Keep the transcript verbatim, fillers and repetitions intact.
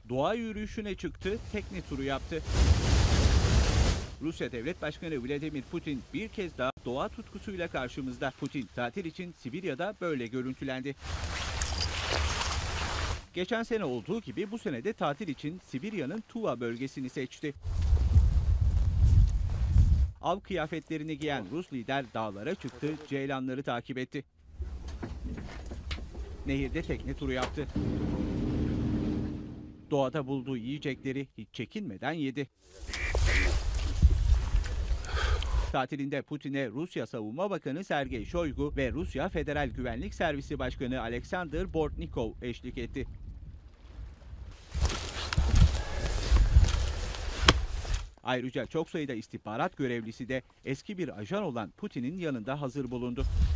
doğa yürüyüşüne çıktı, tekne turu yaptı. Rusya Devlet Başkanı Vladimir Putin bir kez daha doğa tutkusuyla karşımızda. Putin tatil için Sibirya'da böyle görüntülendi. Geçen sene olduğu gibi bu sene de tatil için Sibirya'nın Tuva bölgesini seçti. Av kıyafetlerini giyen Rus lider dağlara çıktı, ceylanları takip etti. Nehirde tekne turu yaptı. Doğada bulduğu yiyecekleri hiç çekinmeden yedi. Tatilinde Putin'e Rusya Savunma Bakanı Sergey Shoigu ve Rusya Federal Güvenlik Servisi Başkanı Alexander Bortnikov eşlik etti. Ayrıca çok sayıda istihbarat görevlisi de eski bir ajan olan Putin'in yanında hazır bulundu.